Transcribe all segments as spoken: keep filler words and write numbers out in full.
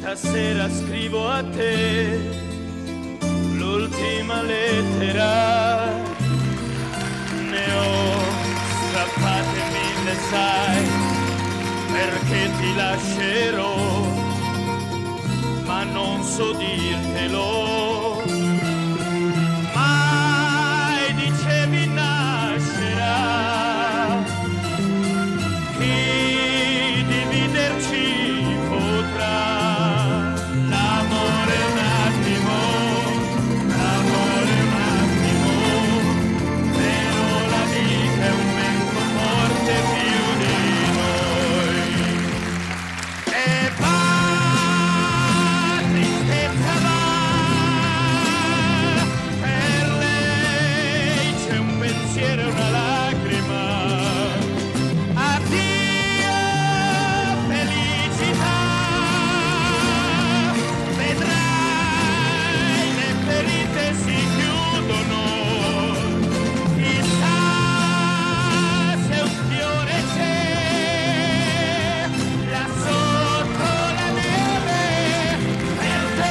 Stasera scrivo a te l'ultima lettera, ne ho strappate mille, sai, perché ti lascerò, ma non so dirtelo. Mai dicevi nascerà chi dividerci potrà. L'amore è un attimo, l'amore è un attimo, però la vita è un vento forte più di noi. E va, tristezza va, per lei c'è un pensiero e una lacrima. Addio felicità, vedrai le ferite si chiudono, chissà se un fiore c'è là sotto la neve per te.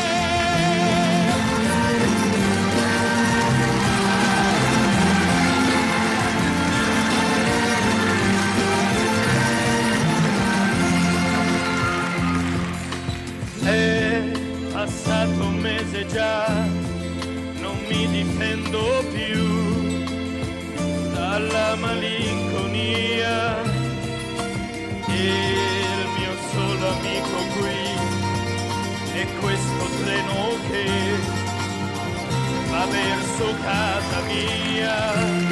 È passato un mese già, non mi difendo più dalla malinconia, il mio solo amico qui è questo treno che va verso casa mia.